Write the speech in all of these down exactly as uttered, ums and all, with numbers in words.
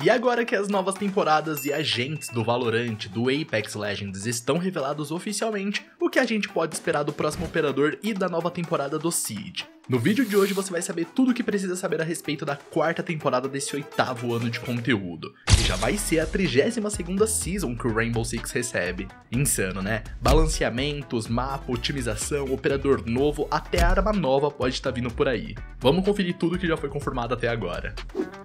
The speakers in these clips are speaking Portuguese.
E agora que as novas temporadas e agentes do Valorant, do Apex Legends estão revelados oficialmente, o que a gente pode esperar do próximo operador e da nova temporada do Siege? No vídeo de hoje você vai saber tudo o que precisa saber a respeito da quarta temporada desse oitavo ano de conteúdo, que já vai ser a trigésima segunda season que o Rainbow Six recebe. Insano, né? Balanceamentos, mapa, otimização, operador novo, até arma nova pode estar vindo por aí. Vamos conferir tudo que já foi confirmado até agora.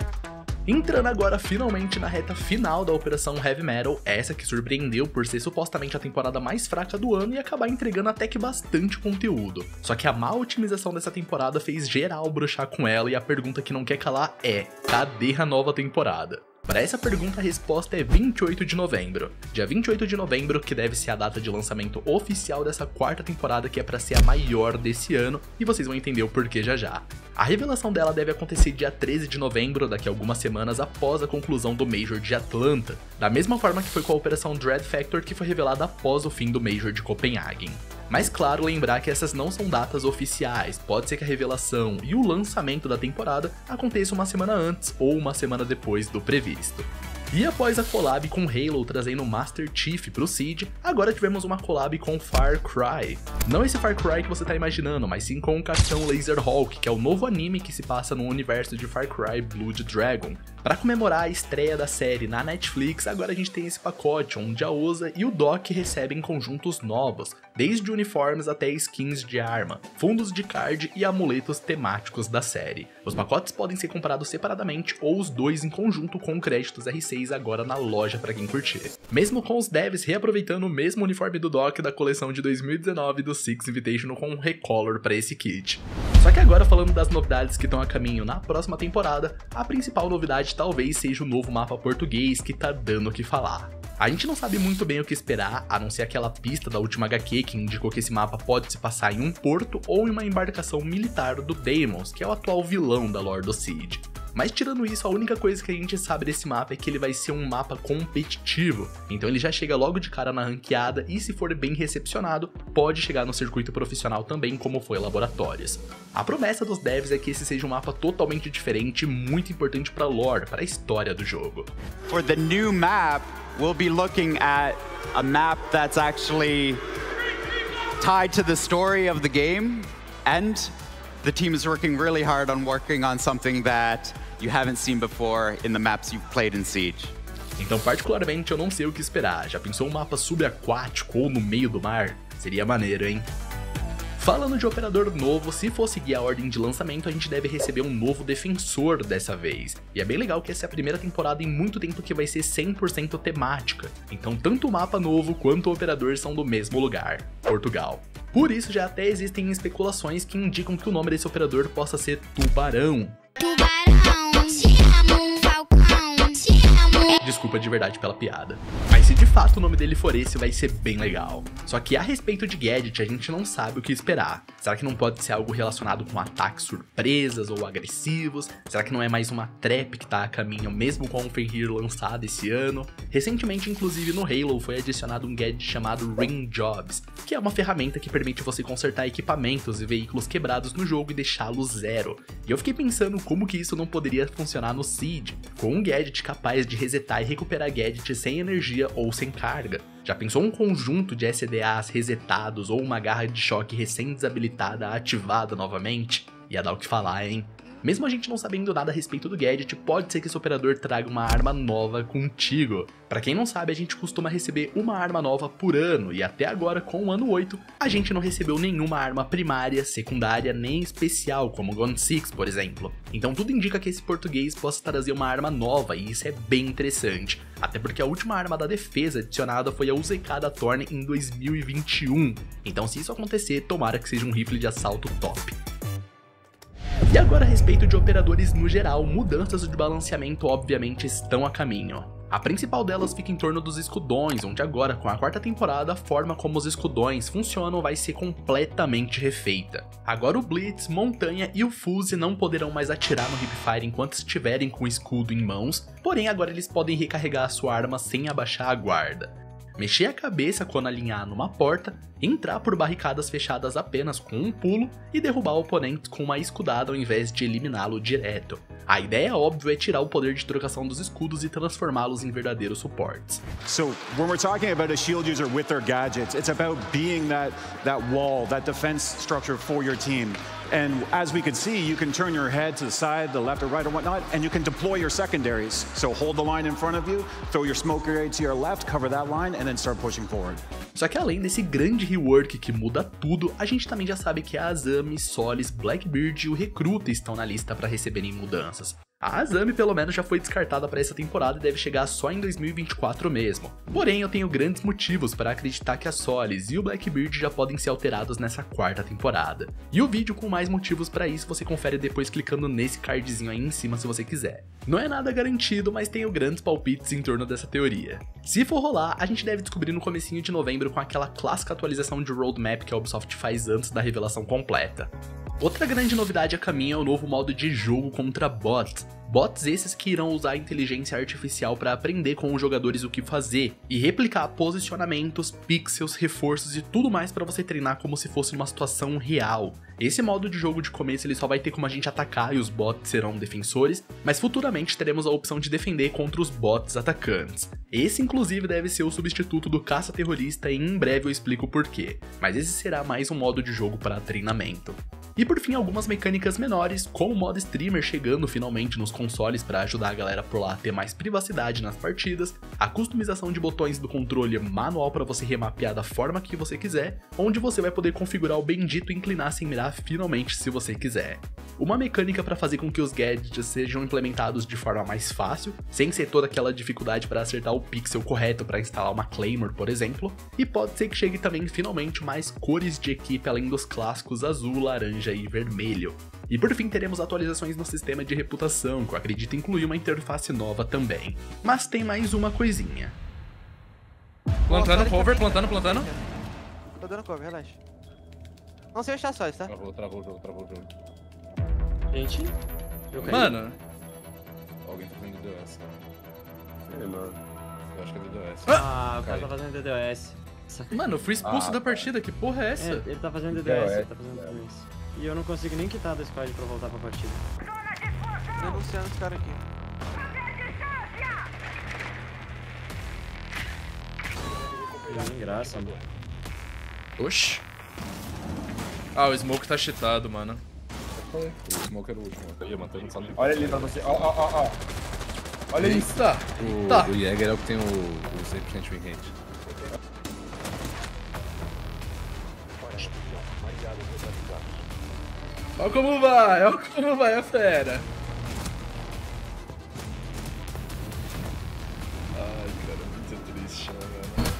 Entrando agora finalmente na reta final da Operação Heavy Metal, essa que surpreendeu por ser supostamente a temporada mais fraca do ano e acabar entregando até que bastante conteúdo. Só que a má otimização dessa temporada fez geral bruxar com ela e a pergunta que não quer calar é: cadê a nova temporada? Para essa pergunta a resposta é vinte e oito de novembro. Dia vinte e oito de novembro, que deve ser a data de lançamento oficial dessa quarta temporada, que é para ser a maior desse ano, e vocês vão entender o porquê já já. A revelação dela deve acontecer dia treze de novembro, daqui a algumas semanas após a conclusão do Major de Atlanta, da mesma forma que foi com a Operação Dread Factor, que foi revelada após o fim do Major de Copenhagen. Mas claro, lembrar que essas não são datas oficiais, pode ser que a revelação e o lançamento da temporada aconteça uma semana antes ou uma semana depois do previsto. E após a collab com Halo trazendo Master Chief pro Siege, agora tivemos uma collab com Far Cry. Não esse Far Cry que você tá imaginando, mas sim com o Capitão Laserhawk, que é o novo anime que se passa no universo de Far Cry Blood Dragon. Para comemorar a estreia da série na Netflix, agora a gente tem esse pacote onde a Osa e o Doc recebem conjuntos novos, desde uniformes até skins de arma, fundos de card e amuletos temáticos da série. Os pacotes podem ser comprados separadamente ou os dois em conjunto com créditos R seis agora na loja para quem curtir. Mesmo com os devs reaproveitando o mesmo uniforme do Doc da coleção de dois mil e dezenove do Six Invitational com um recolor para esse kit. Só que agora, falando das novidades que estão a caminho na próxima temporada, a principal novidade talvez seja o novo mapa português que tá dando o que falar. A gente não sabe muito bem o que esperar, a não ser aquela pista da última H Q que indicou que esse mapa pode se passar em um porto ou em uma embarcação militar do Deimos, que é o atual vilão da lore do Siege. Mas tirando isso, a única coisa que a gente sabe desse mapa é que ele vai ser um mapa competitivo, então ele já chega logo de cara na ranqueada e, se for bem recepcionado, pode chegar no circuito profissional também, como foi Laboratórios. A promessa dos devs é que esse seja um mapa totalmente diferente e muito importante para a lore, para a história do jogo. For the new map, we'll be looking at a map that's actually tied to the story of the game, and the team is working really hard on working on something that you haven't seen before in the maps you've played in Siege. Então, particularmente, eu não sei o que esperar. Já pensou um mapa subaquático ou no meio do mar? Seria maneiro, hein? Falando de operador novo, se for seguir a ordem de lançamento, a gente deve receber um novo defensor dessa vez. E é bem legal que essa é a primeira temporada em muito tempo que vai ser cem por cento temática. Então tanto o mapa novo quanto o operador são do mesmo lugar, Portugal. Por isso já até existem especulações que indicam que o nome desse operador possa ser Tubarão. Tubarão, te amo, Falcão, te amo. Desculpa de verdade pela piada. Mas se de fato o nome dele for esse, vai ser bem legal. Só que a respeito de Gadget, a gente não sabe o que esperar. Será que não pode ser algo relacionado com ataques surpresas ou agressivos? Será que não é mais uma trap que tá a caminho mesmo com o Fenrir lançado esse ano? Recentemente, inclusive no Halo, foi adicionado um gadget chamado Ring Jobs, que é uma ferramenta que permite você consertar equipamentos e veículos quebrados no jogo e deixá-los zero. E eu fiquei pensando como que isso não poderia funcionar no Siege, com um gadget capaz de resetar e recuperar gadget sem energia ou sem carga. Já pensou um conjunto de S D As resetados ou uma garra de choque recém-desabilitada ativada novamente? Ia dar o que falar, hein? Mesmo a gente não sabendo nada a respeito do gadget, pode ser que esse operador traga uma arma nova contigo. Pra quem não sabe, a gente costuma receber uma arma nova por ano, e até agora, com o ano oito, a gente não recebeu nenhuma arma primária, secundária, nem especial, como o Gun seis, por exemplo. Então tudo indica que esse português possa trazer uma arma nova, e isso é bem interessante. Até porque a última arma da defesa adicionada foi a U Z K da Thorn em dois mil e vinte e um. Então se isso acontecer, tomara que seja um rifle de assalto top. E agora a respeito de operadores no geral, mudanças de balanceamento obviamente estão a caminho. A principal delas fica em torno dos escudões, onde agora, com a quarta temporada, a forma como os escudões funcionam vai ser completamente refeita. Agora o Blitz, Montanha e o Fuse não poderão mais atirar no Hipfire enquanto estiverem com o escudo em mãos, porém agora eles podem recarregar a sua arma sem abaixar a guarda. Mexer a cabeça quando alinhar numa porta, entrar por barricadas fechadas apenas com um pulo e derrubar o oponente com uma escudada ao invés de eliminá-lo direto. A ideia, óbvio, é tirar o poder de trocação dos escudos e transformá-los em verdadeiros suportes. So when we're talking about a shield user with their gadgets, it's about being that, that wall, that defense structure for your team. And as we could see, you can turn your head to the side, the left or right or whatnot, and you can deploy your secondaries. So hold the line in front of you, throw your smoke grenade to your left, cover that line, and then start pushing forward. Só que além desse grande rework que muda tudo, a gente também já sabe que a Asami, Solis, Blackbeard e o Recruta estão na lista para receberem mudanças. A Asami pelo menos já foi descartada para essa temporada e deve chegar só em dois mil e vinte e quatro mesmo. Porém, eu tenho grandes motivos para acreditar que a Solis e o Blackbeard já podem ser alterados nessa quarta temporada. E o vídeo com mais motivos para isso você confere depois clicando nesse cardzinho aí em cima se você quiser. Não é nada garantido, mas tenho grandes palpites em torno dessa teoria. Se for rolar, a gente deve descobrir no comecinho de novembro com aquela clássica atualização de roadmap que a Ubisoft faz antes da revelação completa. Outra grande novidade a caminho é o novo modo de jogo contra bots. Bots esses que irão usar a inteligência artificial para aprender com os jogadores o que fazer e replicar posicionamentos, pixels, reforços e tudo mais para você treinar como se fosse uma situação real. Esse modo de jogo de começo ele só vai ter como a gente atacar e os bots serão defensores, mas futuramente teremos a opção de defender contra os bots atacantes. Esse inclusive deve ser o substituto do caça-terrorista e em breve eu explico o porquê, mas esse será mais um modo de jogo para treinamento. E por fim, algumas mecânicas menores, como o modo streamer chegando finalmente nos consoles para ajudar a galera por lá a ter mais privacidade nas partidas, a customização de botões do controle manual para você remapear da forma que você quiser, onde você vai poder configurar o bendito inclinar sem mirar finalmente se você quiser. Uma mecânica para fazer com que os gadgets sejam implementados de forma mais fácil, sem ser toda aquela dificuldade para acertar o pixel correto para instalar uma Claymore, por exemplo, e pode ser que chegue também finalmente mais cores de equipe além dos clássicos azul, laranja e vermelho. E por fim teremos atualizações no sistema de reputação, que eu acredito incluir uma interface nova também. Mas tem mais uma coisinha. Plantando cover, plantando, plantando. Tô dando cover, relaxa. Não sei achar só, tá? Travou, travou o jogo, travou o jogo. Gente, eu caí. Mano. Alguém tá fazendo D D O S. É, mano. Eu acho que é D D O S. Ah, o cara tá fazendo D D O S. Mano, eu fui expulso Ah, da partida, que porra é essa? É, ele tá fazendo D D O S, ele tá fazendo D D O S. E eu não consigo nem quitar do squad pra voltar pra partida. Denunciando esse cara aqui. Sem graça, mano. Oxi. Ah, o Smoke tá cheatado, mano. O Smoke era o último. Eu ia manter no salão. Olha ali pra você. Ó, ó, ó, ó. Olha isso. Eita. O, Tá. o Jäger é o que tem o, o cem por cento win rate. Olha como vai, olha como vai a fera. Ai, cara, muito triste, né, mano?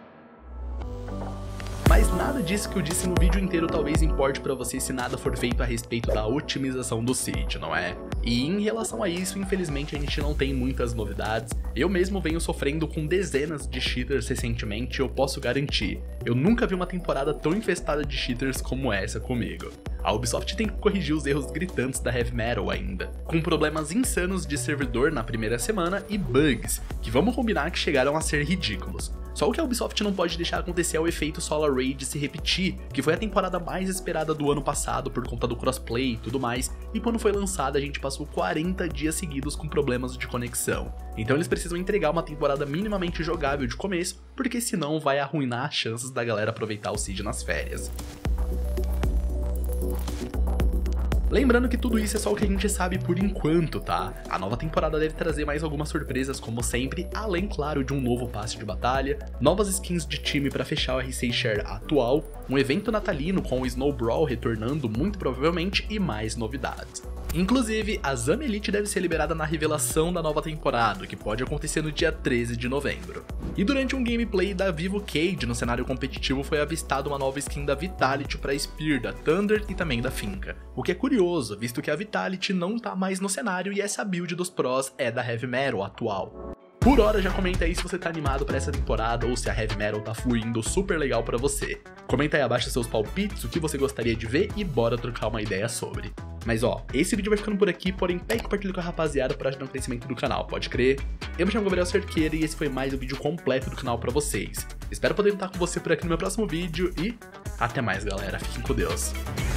Mas nada disso que eu disse no vídeo inteiro talvez importe pra você se nada for feito a respeito da otimização do Siege, não é? E em relação a isso, infelizmente a gente não tem muitas novidades. Eu mesmo venho sofrendo com dezenas de cheaters recentemente e eu posso garantir, eu nunca vi uma temporada tão infestada de cheaters como essa comigo. A Ubisoft tem que corrigir os erros gritantes da Heavy Metal ainda, com problemas insanos de servidor na primeira semana e bugs, que vamos combinar que chegaram a ser ridículos. Só o que a Ubisoft não pode deixar acontecer é o efeito Solar Raid se repetir, que foi a temporada mais esperada do ano passado por conta do crossplay e tudo mais, e quando foi lançada a gente passou quarenta dias seguidos com problemas de conexão. Então eles precisam entregar uma temporada minimamente jogável de começo, porque senão vai arruinar as chances da galera aproveitar o Siege nas férias. Lembrando que tudo isso é só o que a gente sabe por enquanto, tá? A nova temporada deve trazer mais algumas surpresas como sempre, além, claro, de um novo passe de batalha, novas skins de time para fechar o R seis Share atual, um evento natalino com o Snow Brawl retornando muito provavelmente e mais novidades. Inclusive, a Asami Elite deve ser liberada na revelação da nova temporada, que pode acontecer no dia treze de novembro. E durante um gameplay da Vivo Cage no cenário competitivo foi avistada uma nova skin da Vitality para Spear, da Thunder e também da Finca. O que é curioso, visto que a Vitality não tá mais no cenário e essa build dos pros é da Heavy Metal atual. Por hora, já comenta aí se você tá animado pra essa temporada ou se a Heavy Metal tá fluindo super legal pra você. Comenta aí abaixo seus palpites, o que você gostaria de ver e bora trocar uma ideia sobre. Mas ó, esse vídeo vai ficando por aqui, porém pega e compartilha com a rapaziada pra ajudar no crescimento do canal, pode crer? Eu me chamo Gabriel Cerqueira e esse foi mais um vídeo completo do canal pra vocês. Espero poder estar com você por aqui no meu próximo vídeo e até mais galera, fiquem com Deus.